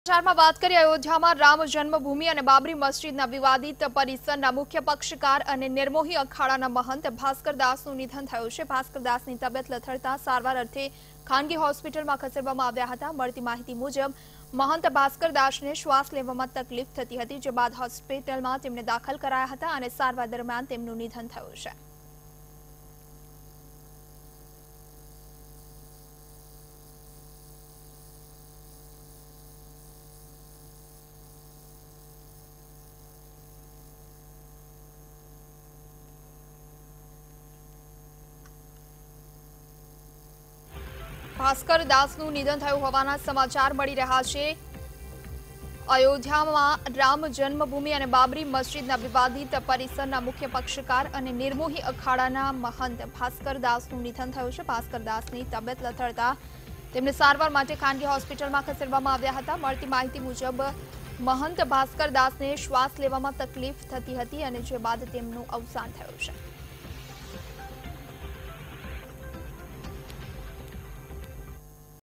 समाचाરમાં વાત કરીએ અયોધ્યામાં રામ જન્મભૂમિ અને બાબરી મસ્જિદના વિવાદિત પરિસરના મુખ્ય પક્ષકાર અને નિર્મોહી અખાડાના મહંત ભાસ્કર દાસનું નિધન થયું છે। ભાસ્કર દાસની તબિયત લથડતા સારવાર અર્થે ખાનગી હોસ્પિટલમાં ખસેડવામાં આવ્યા હતા। મળતી માહિતી મુજબ महंत भास्कर दास ने श्वास लेवामां तकलीफ थती हती, जे बाद होस्पिटलमां तेमने दाखल कराया हता अने सारवार दरमियान तेमनुं निधन थयुं छे। भास्कर दासનું નિધન થયું હોવાના સમાચાર મળી રહ્યા છે। અયોધ્યામાં રામ જન્મભૂમિ અને બાબરી મસ્જિદના વિવાદિત પરિસરના મુખ્ય પક્ષકાર અને નિર્મોહી અખાડાના મહંત ભાસ્કર દાસનું નિધન થયું છે। ભાસ્કર દાસની તબિયત લથડતા તેમને સારવાર માટે ખાનગી હોસ્પિટલમાં ખસેડવામાં આવ્યા હતા। મળતી માહિતી મુજબ महंत भास्कर दासने श्वास लेवामां तकलीफ थती हती अने जे बाद तेमनुं अवसान थयुं छे।